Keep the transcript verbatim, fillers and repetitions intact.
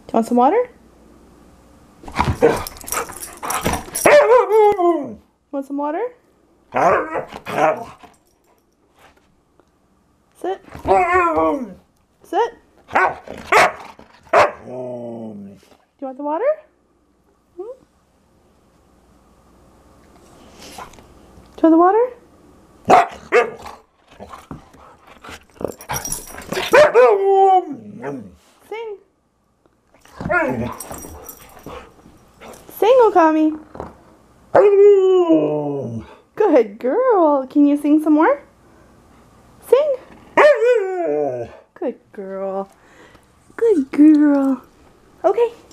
you want some water? Want some water? Sit. Sit. Do you want the water? Hmm? Do you want the water? Sing. Sing, Okami. Good girl. Can you sing some more? Sing. Good girl. Good girl. Okay.